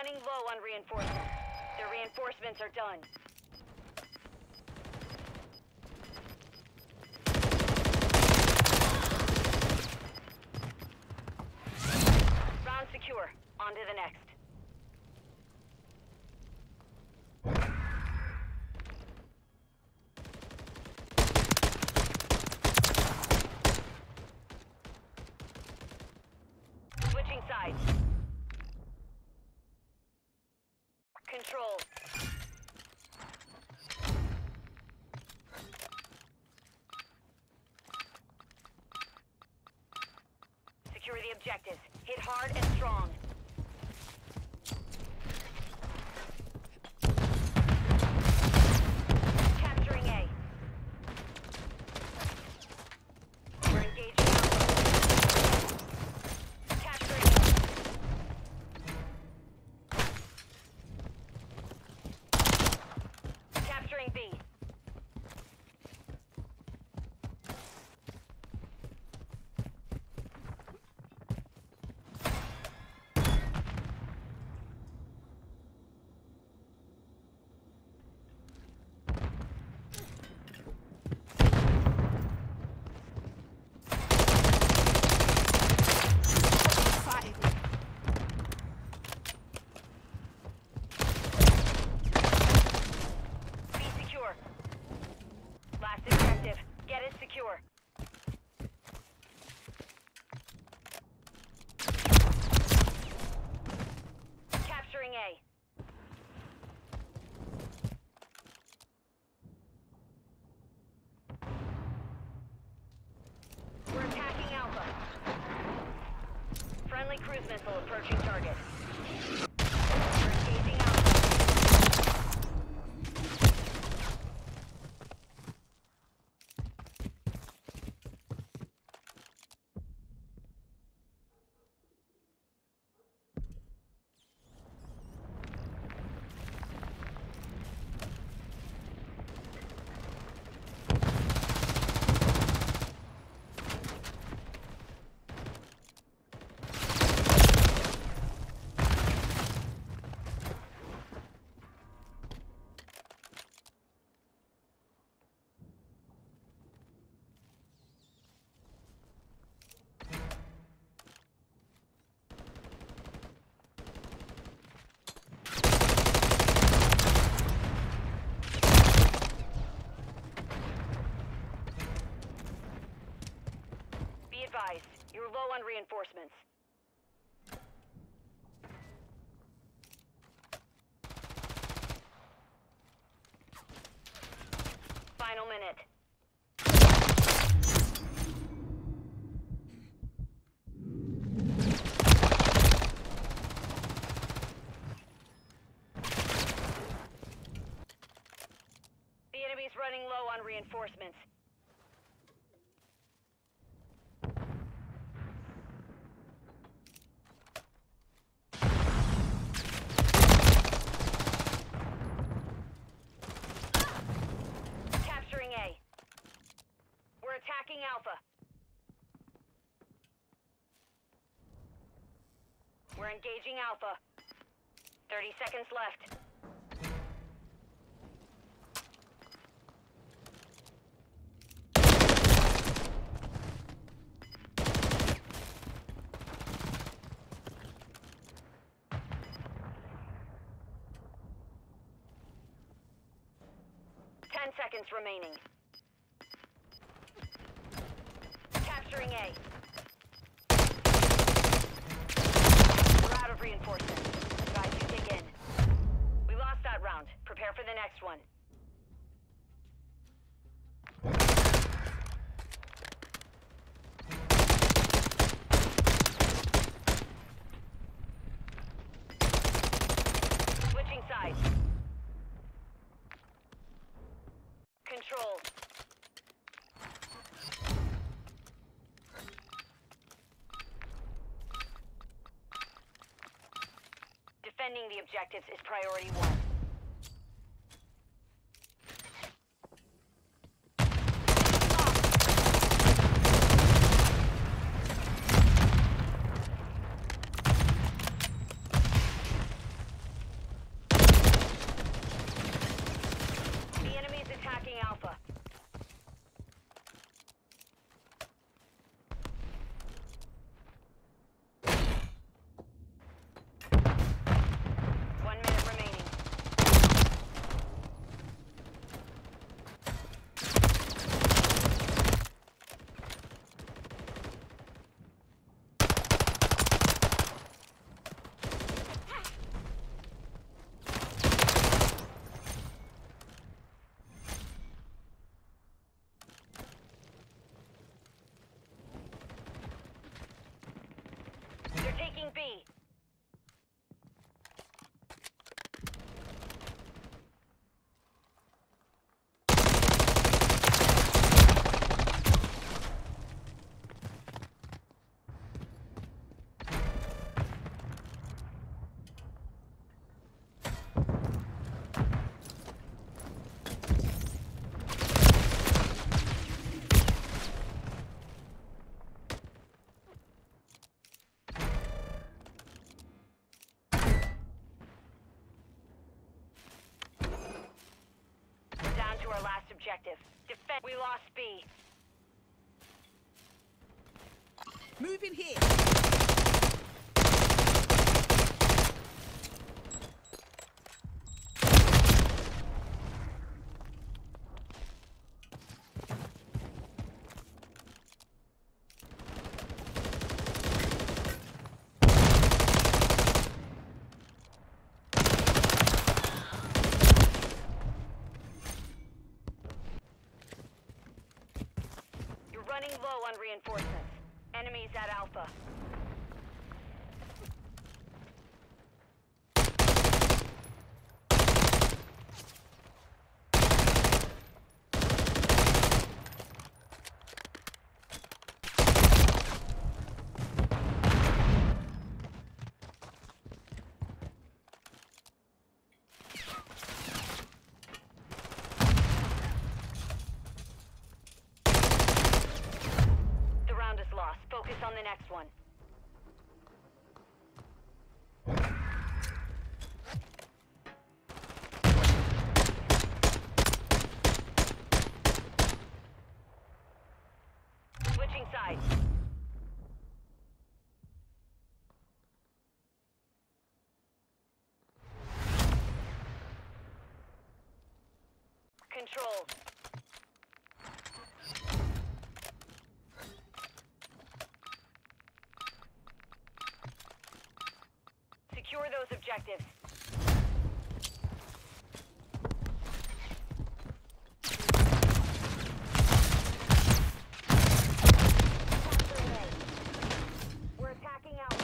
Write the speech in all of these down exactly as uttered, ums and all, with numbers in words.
running low on reinforcements. The reinforcements are done. Round secure. On to the next. Switching sides. Control. Secure the objectives. Hit hard and strong. Capturing A. We're engaging. Capturing A. Capturing B. B secure. Last objective. Get it secure. Capturing A. We're attacking Alpha. Friendly cruise missile approaching target. We're engaging Alpha. Be advised, you're low on reinforcements. Final minute. The enemy's running low on reinforcements. Capturing A. We're attacking Alpha. We're engaging Alpha. thirty seconds left. Ten seconds remaining. Capturing A. We're out of reinforcements. Guys, you dig in. We lost that round. Prepare for the next one. Switching sides. Control. Defending the objectives is priority one. objective. Defend. We lost B. Move in here. You're running low on reinforcements. Enemies at Alpha. The round is lost. Focus on the next one. Switching sides. Control. Secure those objectives. We're attacking Alpha.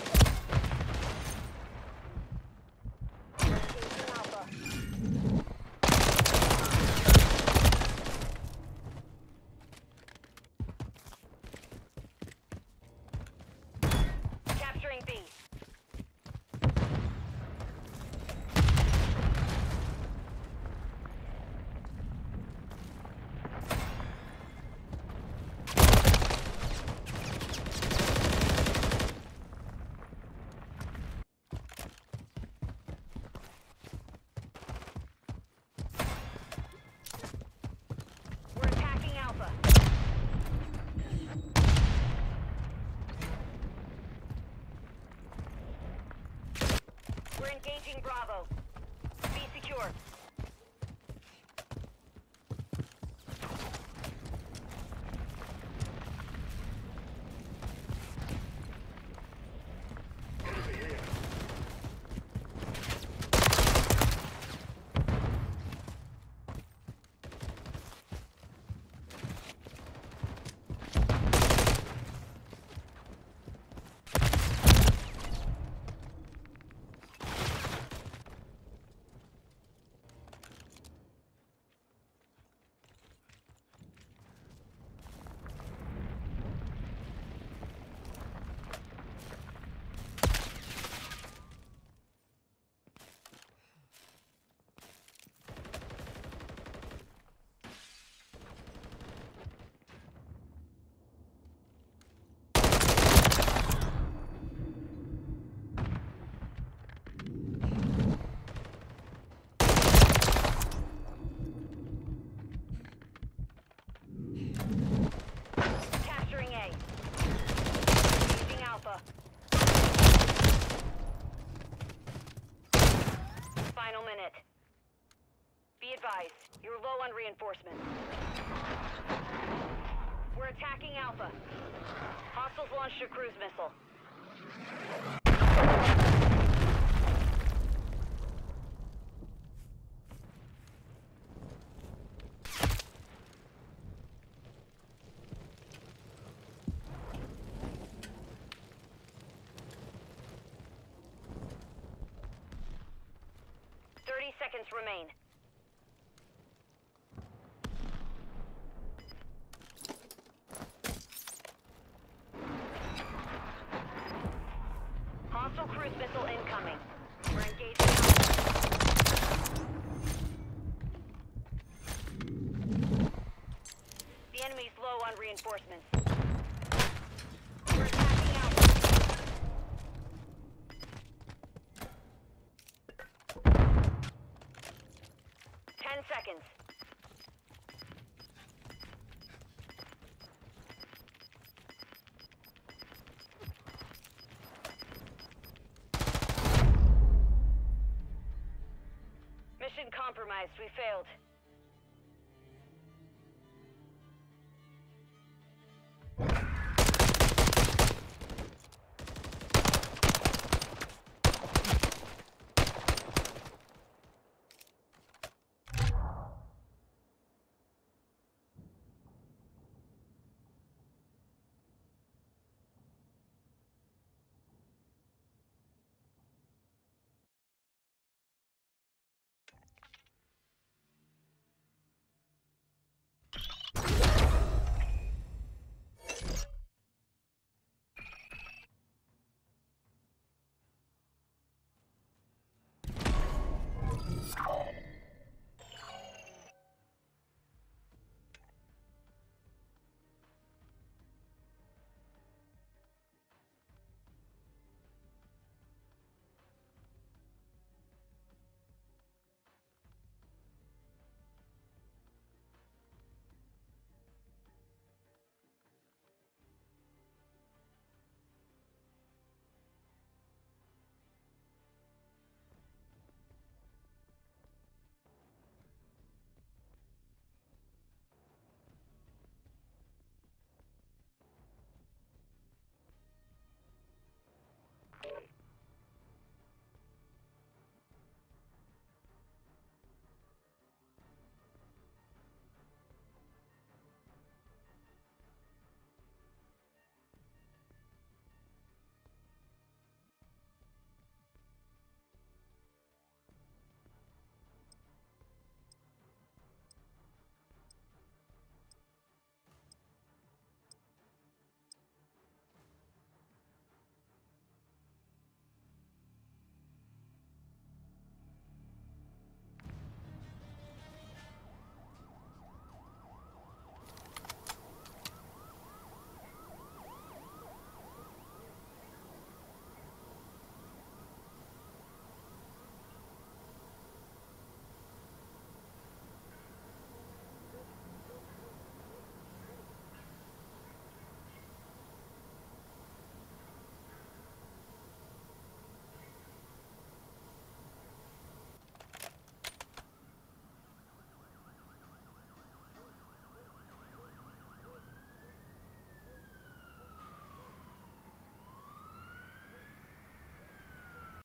We're engaging Alpha. Capturing B. We're attacking Alpha. We're engaging Bravo. Be secure. Capturing A. Engaging Alpha. Final minute. Be advised, you're low on reinforcements. We're attacking Alpha. Hostiles launched a cruise missile. Thirty seconds remain. Hostile cruise missile incoming. We're engaging Alpha. The enemy's low on reinforcements. We're attacking Alpha. Ten seconds. compromised. We failed.